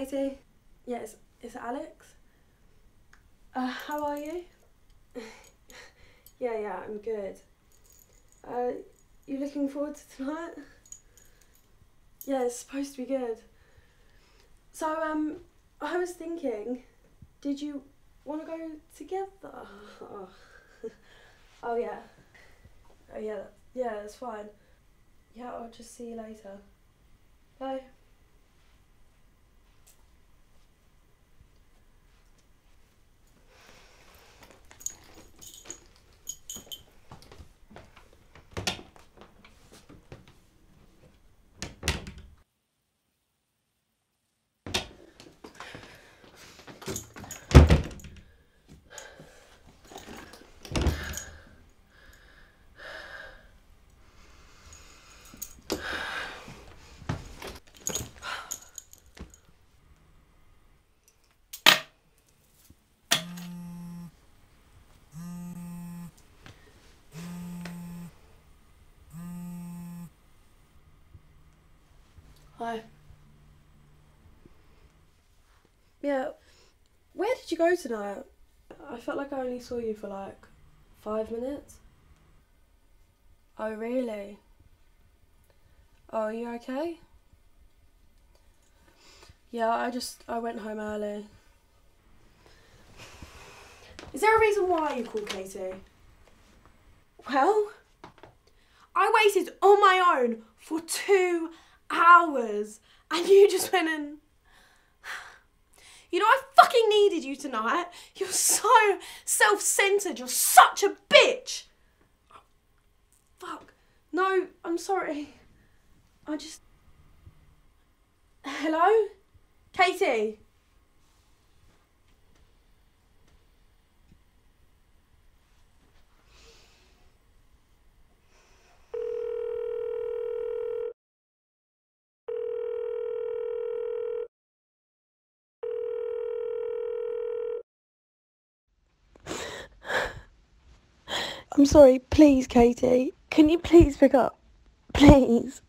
Katie. Yeah, it's Alex. How are you? Yeah, I'm good. You looking forward to tonight? Yeah, it's supposed to be good. So, I was thinking, did you want to go together? Oh yeah. Oh yeah, that's fine. Yeah, I'll just see you later. Bye. Hi. Yeah, where did you go tonight? I felt like I only saw you for like 5 minutes. Oh, really? Oh, are you okay? Yeah, I went home early. Is there a reason why you called Katie? Well, I waited on my own for 2 hours and you just went and... You know, I fucking needed you tonight. You're so self-centered. You're such a bitch. Fuck. No, I'm sorry. I just... Hello? Katie? I'm sorry, please, Katie. Can you please pick up? Please.